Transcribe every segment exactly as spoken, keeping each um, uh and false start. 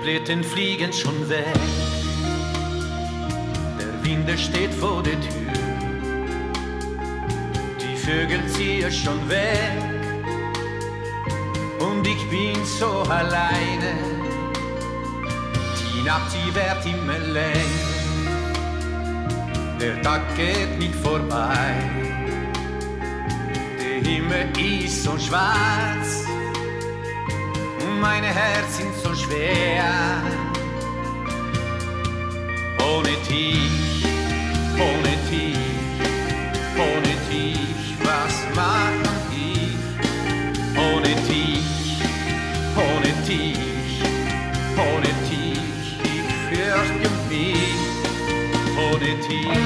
Blüten fliegen schon weg, der Wind steht vor der Tür, die Vögel ziehen schon weg und ich bin so alleine. Die Nacht, die wird immer länger, der Tag geht nicht vorbei, der Himmel ist so schwarz, meine Herz sind so schwer. Ohne dich, ohne dich, ohne dich, was mach ich? Ohne dich, ohne dich, ohne dich, ich fürchte mich. Ohne dich.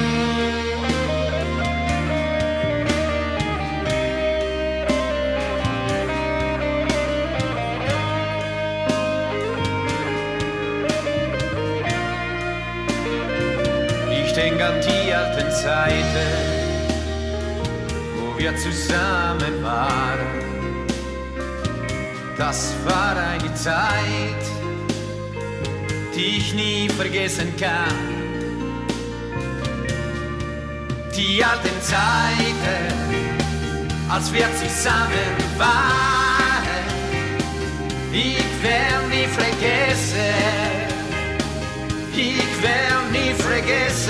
Denk an die alten Zeiten, wo wir zusammen waren. Das war eine Zeit, die ich nie vergessen kann. Die alten Zeiten, als wir zusammen waren, ich werde nie vergessen. Ich werde nie vergessen.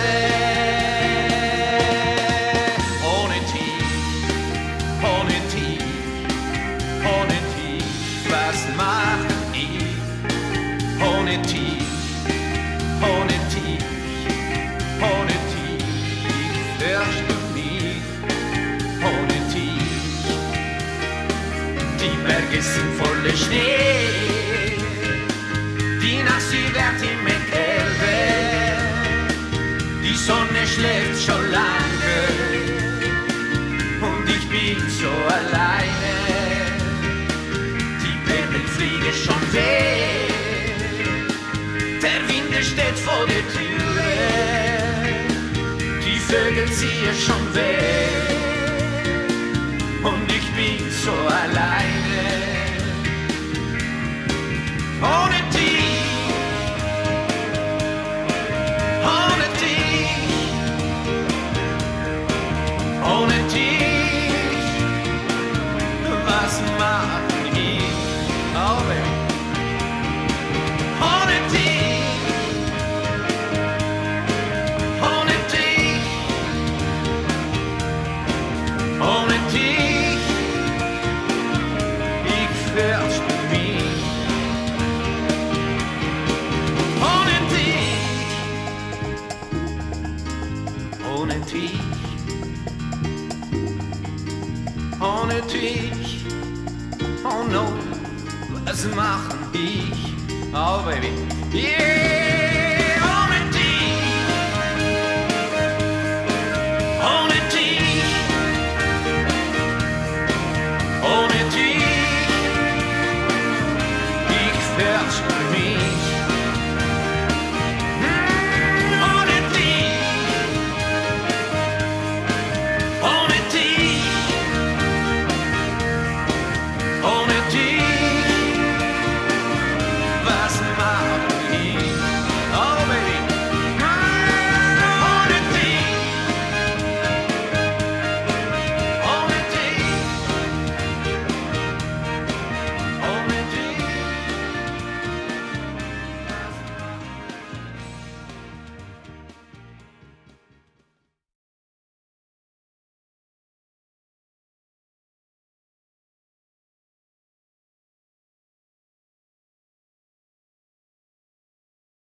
Ohne dich, ohne dich, ohne dich, was mach ich? Ohne dich, ohne dich, ohne dich, ich fürchte mich. Ohne dich, die Berge sind voller Schnee, die Nacht sie wird immer die Sonne schläft schon lange und ich bin so alleine. Die Bänder fliegen schon weg, der Wind steht vor der Tür, die Vögel ziehen schon weg und ich bin so alleine. Ohne dich, ohne dich, was mach ich? Oh, baby. Ohne dich, ohne dich, ohne dich, ich fürchte mich. Ohne dich, ohne dich. Ohne dich, oh no, was mach ich? Oh baby, yeah!